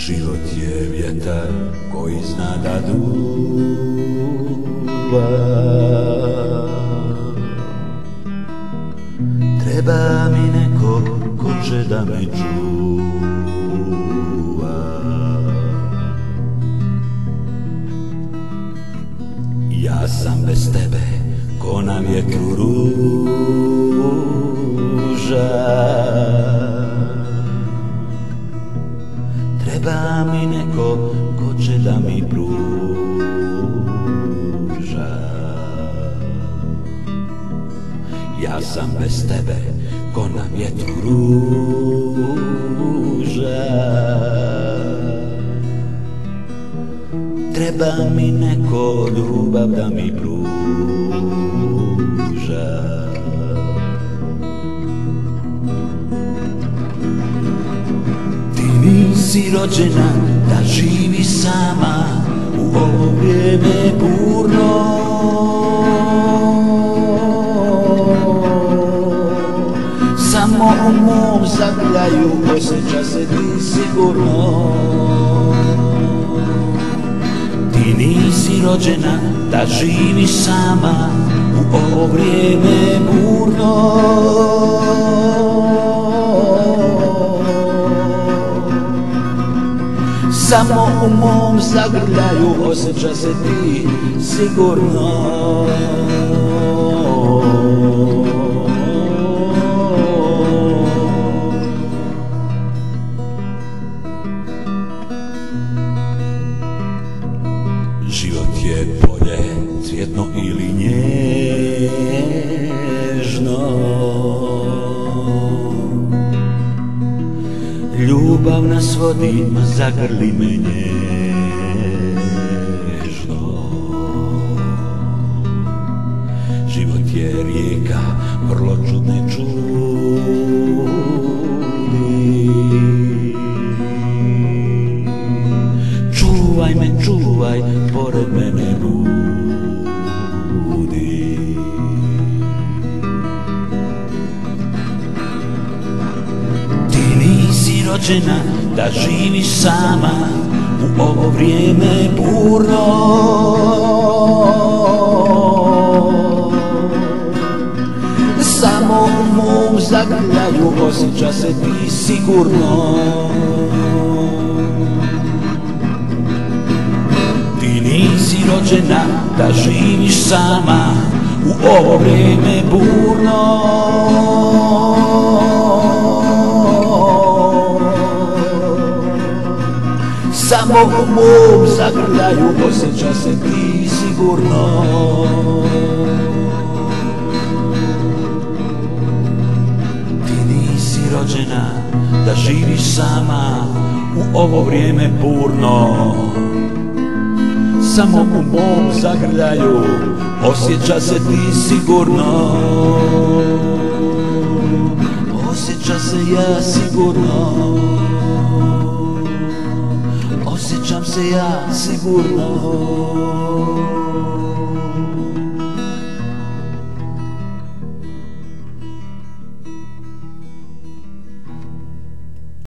Život je vjetar koji zna da duva. Treba mi neko ko će da me čuva. Ja sam bez tebe ko na vjetru ruža. Treba mi neko ko će da mi pruža. Ja sam bez tebe ko na vjetru ruža. Treba mi neko ljubav da mi pruža. Nisi rođena da živi sama u ovo vrijeme burno. Samo u mom zagrljaju osjeća se ti sigurno. Ti nisi rođena da živi sama u ovo vrijeme burno. Samo u mom zagrljaju osjeća se ti sigurno. Život je polje cvjetno ili nježno. Ljubav nas vodi, zagrli me nježno. Život je rijeka vrlo čudne čudi. Čuvaj me, čuvaj, pored mene budi. Rođena da živiš sama u ovo vrijeme burno. Samo u mom zagrljaju osjeća se ti sigurno. Ti nisi rođena da živiš sama u ovo vrijeme burno. Samo u mom zagrljaju osjeća se ti sigurno. Ti nisi rođena da živiš sama u ovo vrijeme burno. Samo u mom zagrljaju osjeća se ti sigurno. Osjeća se ja sigurno. Osjećam se ja sigurno.